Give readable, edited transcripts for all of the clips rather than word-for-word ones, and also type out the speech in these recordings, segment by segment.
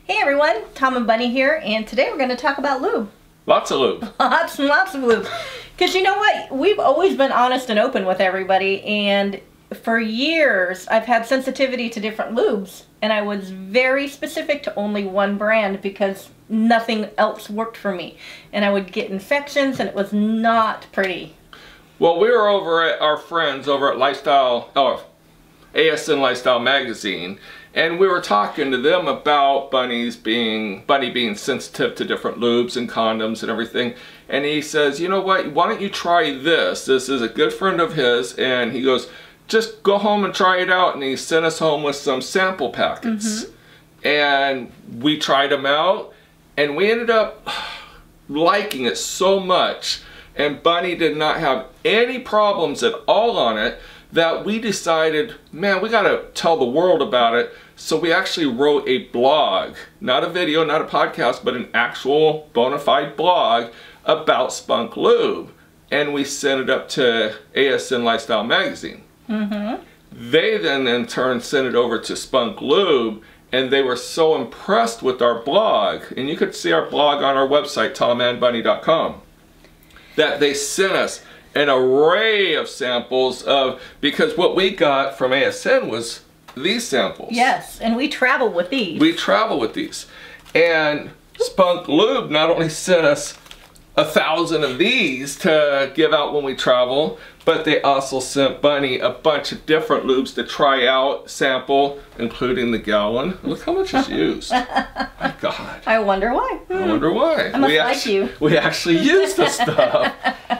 Hey everyone, Tom and Bunny here, and today we're going to talk about lube. Lots of lube. Lots and lots of lube. Because you know what? We've always been honest and open with everybody, and for years I've had sensitivity to different lubes, and I was very specific to only one brand because nothing else worked for me. And I would get infections, and it was not pretty. Well, we were over at our friends over at ASN Lifestyle Magazine, and we were talking to them about Bunny being sensitive to different lubes and condoms and everything. And he says, you know what, why don't you try this? This is a good friend of his, and he goes, just go home and try it out. And he sent us home with some sample packets. And we tried them out, and we ended up liking it so much, and Bunny did not have any problems at all on it, that we decided, man, we gotta tell the world about it. So we actually wrote a blog, not a video, not a podcast, but an actual bona fide blog about Spunk Lube. And we sent it up to ASN Lifestyle Magazine. They then in turn sent it over to Spunk Lube, and they were so impressed with our blog, and you could see our blog on our website, TomandBunny.com, that they sent us an array of samples of, because what we got from ASN was these samples. Yes, and we travel with these. We travel with these. And Spunk Lube not only sent us 1,000 of these to give out when we travel, but they also sent Bunny a bunch of different lubes to try out, sample, including the gallon. Look how much is used. My God. I wonder why. I wonder why. I must like you. We actually use this stuff.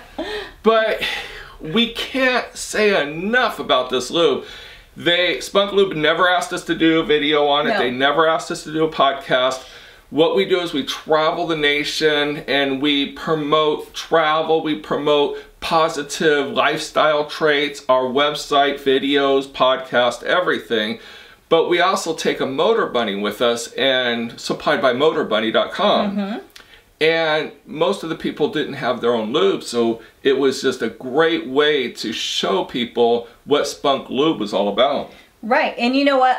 But we can't say enough about this lube. Spunk Lube never asked us to do a video on it. No. They never asked us to do a podcast. What we do is we travel the nation and we promote travel. We promote positive lifestyle traits, our website, videos, podcast, everything. But we also take a motor bunny with us, and supplied by MotorBunny.com. And most of the people didn't have their own lube, so it was just a great way to show people what Spunk Lube was all about. Right, and you know what?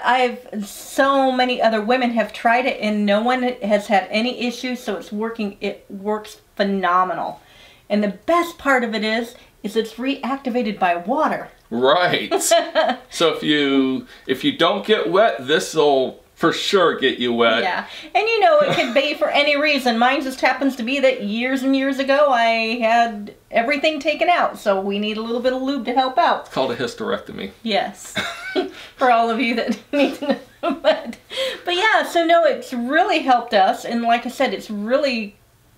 So many other women have tried it, and no one has had any issues, so it's working. It works phenomenal. And the best part of it is it's reactivated by water. Right. So if you don't get wet, this'll for sure get you wet. Yeah, and you know, it could be for any reason. Mine just happens to be that years and years ago I had everything taken out, so we need a little bit of lube to help out. It's called a hysterectomy. Yes, for all of you that need to know. But yeah, so no, it's really helped us, and like I said, it's really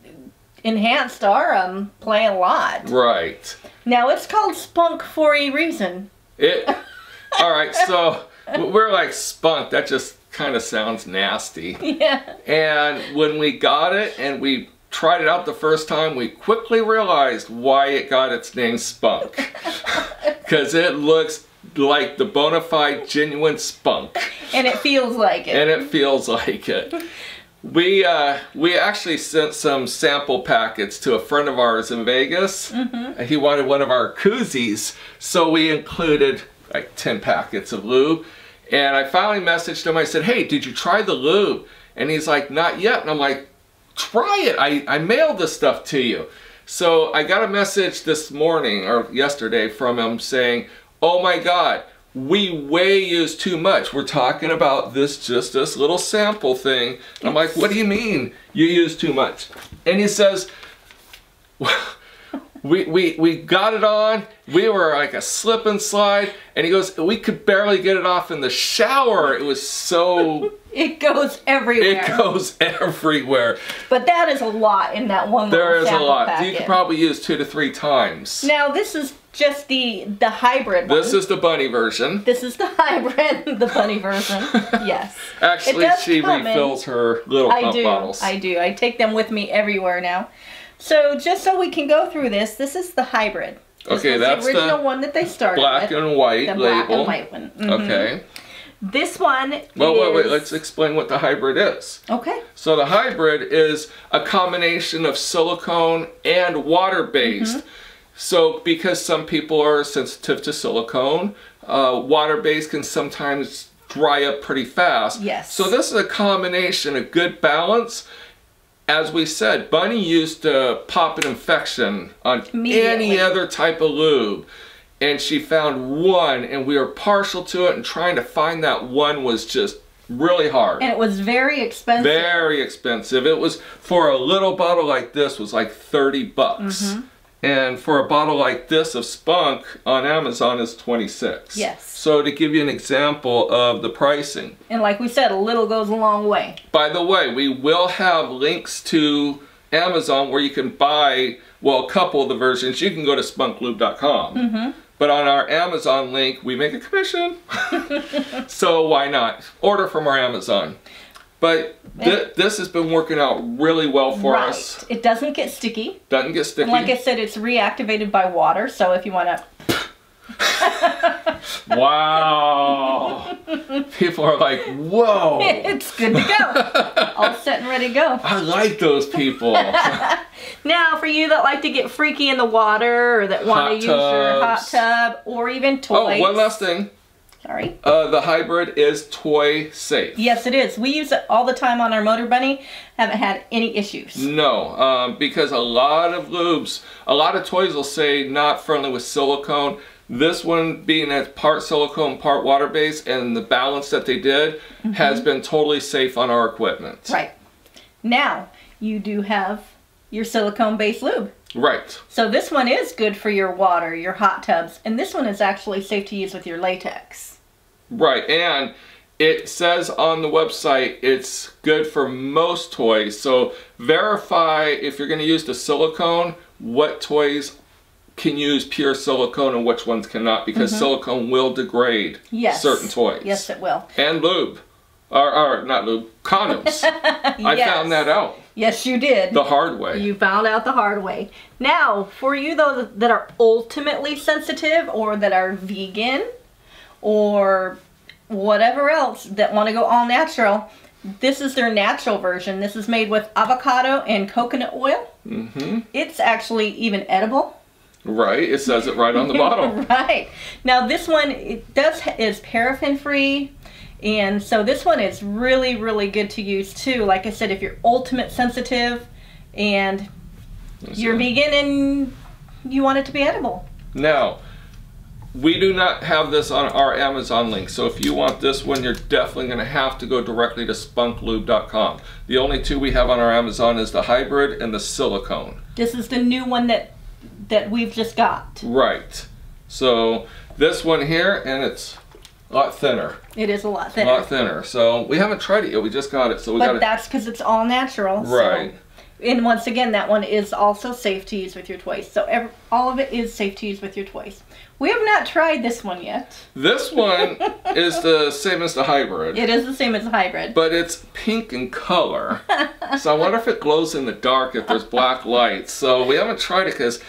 enhanced our play a lot. Right. Now, it's called Spunk for a reason. Alright, so we're like Spunk, that just kind of sounds nasty. Yeah. And when we got it and we tried it out the first time, we quickly realized why it got its name Spunk. Because it looks like the bona fide genuine spunk. And it feels like it. And it feels like it. We actually sent some sample packets to a friend of ours in Vegas. He wanted one of our koozies, so we included like 10 packets of lube. And I finally messaged him. I said, hey, did you try the lube? And he's like, not yet. And I'm like, try it. I mailed this stuff to you. So I got a message this morning or yesterday from him saying, oh my God, we way use too much. We're talking about just this little sample thing. I'm like, what do you mean you use too much? And he says, we got it on, we were like a slip and slide, and he goes, we could barely get it off in the shower. It was so... It goes everywhere. It goes everywhere. But that is a lot in that one little sample packet. There is a lot. You could probably use 2 to 3 times. Now this is just the hybrid one. This is the bunny version. This is the hybrid, the bunny version. Yes. Actually, she refills her little pump bottles. I do. I take them with me everywhere now. So just so we can go through this is the hybrid. Okay, that's the original one that they started black with. and white the label. Black and white one. Okay. This one Well, wait, let's explain what the hybrid is. Okay. So the hybrid is a combination of silicone and water-based. So because some people are sensitive to silicone, water-based can sometimes dry up pretty fast. Yes. So this is a combination, a good balance. As we said, Bunny used to pop an infection on any other type of lube. And she found one, and we were partial to it, and trying to find that one was just really hard. And it was very expensive. Very expensive. It was, for a little bottle like this, was like 30 bucks. And for a bottle like this of Spunk on Amazon is 26. Yes. So to give you an example of the pricing. And like we said, a little goes a long way. By the way, we will have links to Amazon where you can buy, well, a couple of the versions. You can go to spunklube.com. But on our Amazon link, we make a commission. So why not? Order from our Amazon. But this has been working out really well for us. It doesn't get sticky. Doesn't get sticky. And like I said, it's reactivated by water. So if you want to... Wow. People are like, whoa. It's good to go. All set and ready to go. I like those people. Now, for you that like to get freaky in the water, or that want to use your hot tub, or even toys. Oh, one last thing. Sorry. The hybrid is toy safe. Yes, it is. We use it all the time on our Motor Bunny. Haven't had any issues. No, because a lot of lubes, a lot of toys will say not friendly with silicone. This one, being a part silicone, part water-based, and the balance that they did has been totally safe on our equipment. Right. Now, you do have your silicone-based lube. Right. So this one is good for your water, your hot tubs, and this one is actually safe to use with your latex. Right, and it says on the website it's good for most toys. So verify, if you're going to use the silicone, what toys can use pure silicone and which ones cannot, because silicone will degrade certain toys. Yes, it will. And lube. Or not lube, condoms. I found that out. Yes, you did. The hard way. You found out the hard way. Now, for you though that are ultimately sensitive, or that are vegan, or whatever else, that want to go all natural, this is their natural version. This is made with avocado and coconut oil. It's actually even edible. Right, it says it right on the bottle. Right. Now this one, is paraffin free. And so this one is really, really good to use too. Like I said, if you're ultimate sensitive and you're vegan and you want it to be edible. Now, we do not have this on our Amazon link. So if you want this one, you're definitely going to have to go directly to spunklube.com. The only two we have on our Amazon is the hybrid and the silicone. This is the new one that we've just got. Right. So this one here, and it's a lot thinner. It is a lot thinner. A lot thinner. So we haven't tried it yet. We just got it. So we got it. But that's because it's all natural. Right. So, and once again, that one is also safe to use with your toys. So all of it is safe to use with your toys. We have not tried this one yet. This one is the same as the hybrid. It is the same as the hybrid. But it's pink in color. So I wonder if it glows in the dark if there's black lights. So we haven't tried it because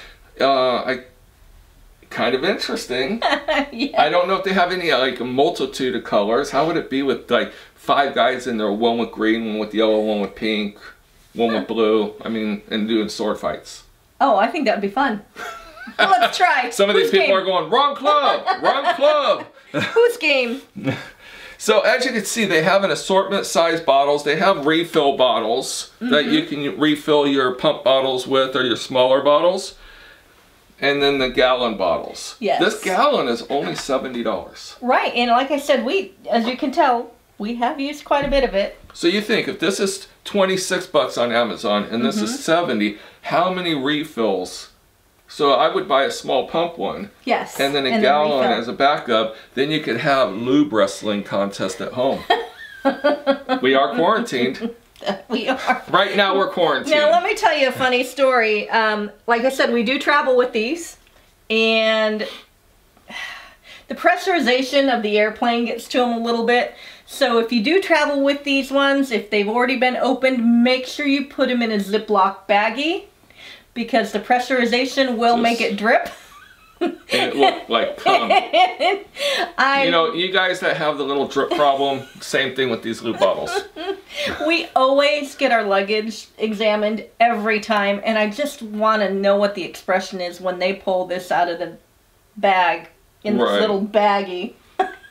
kind of interesting. Yeah. I don't know if they have any like a multitude of colors. How would it be with like 5 guys in there, one with green, one with yellow, one with pink, one with blue? I mean, and doing sword fights. Oh, I think that would be fun. Let's try. Some of these people are going, wrong club, wrong club. Whose game? So as you can see, they have an assortment size bottles. They have refill bottles that you can refill your pump bottles with, or your smaller bottles. And then the gallon bottles. Yes. This gallon is only $70. Right, and like I said, as you can tell, we have used quite a bit of it. So you think, if this is 26 bucks on Amazon and this is 70, how many refills? So I would buy a small pump one. Yes. And then a gallon as a backup. Then you could have lube wrestling contest at home. We are quarantined. We are. Right now we're quarantined. Now let me tell you a funny story. Like I said, we do travel with these, and the pressurization of the airplane gets to them a little bit. So if you do travel with these ones, if they've already been opened, make sure you put them in a Ziploc baggie, because the pressurization will make it drip. And it looked like cum. You know, you guys that have the little drip problem, same thing with these lube bottles. We always get our luggage examined every time, and I just want to know what the expression is when they pull this out of the bag in this little baggie.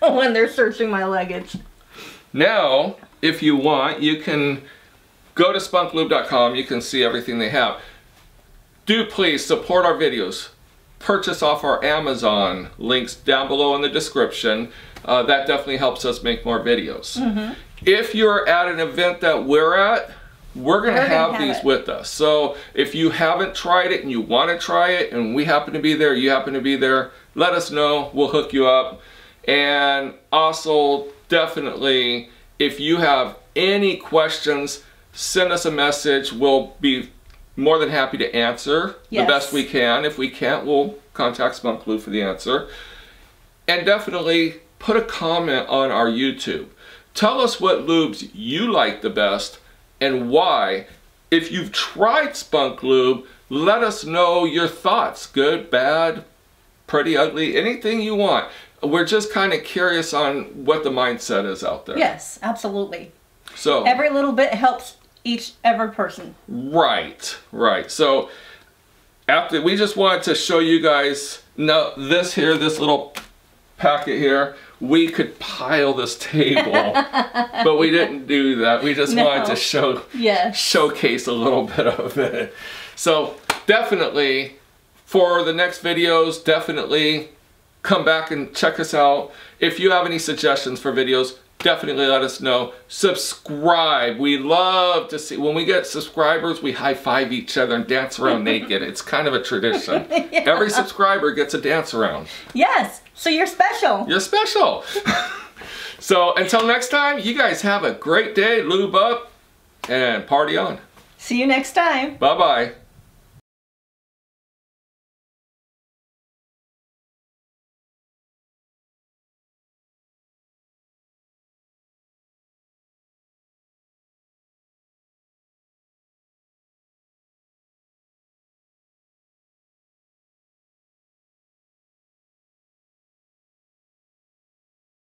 when they're searching my luggage. Now, if you want, you can go to spunklube.com. You can see everything they have. Do please support our videos. Purchase off our Amazon, links down below in the description. That definitely helps us make more videos. Mm-hmm. If you're at an event that we're at, we're going to have these with us. So if you haven't tried it and you want to try it and we happen to be there, you happen to be there, let us know. We'll hook you up. And also, definitely, if you have any questions, send us a message. We'll be more than happy to answer the best we can. If we can't, we'll contact Spunk Lube for the answer. And definitely put a comment on our YouTube. Tell us what lubes you like the best and why. If you've tried Spunk Lube, let us know your thoughts. Good, bad, pretty, ugly, anything you want. We're just kind of curious on what the mindset is out there. Yes, absolutely. So every little bit helps every person. Right, right. So after, we just wanted to show you guys, now this here, this little packet here, we could pile this table, but we didn't do that. We just wanted to showcase a little bit of it. So definitely for the next videos, definitely come back and check us out. If you have any suggestions for videos, definitely let us know. Subscribe. We love to see, when we get subscribers, we high-five each other and dance around naked. It's kind of a tradition. Every subscriber gets a dance around. Yes, so you're special. You're special. So until next time, you guys have a great day. Lube up and party on. See you next time. Bye-bye.